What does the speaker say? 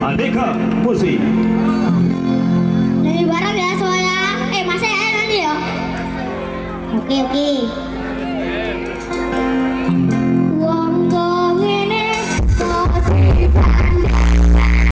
Aneka Musik. Nyanyi bareng ya semuanya. Masih ya nanti ya. Oke.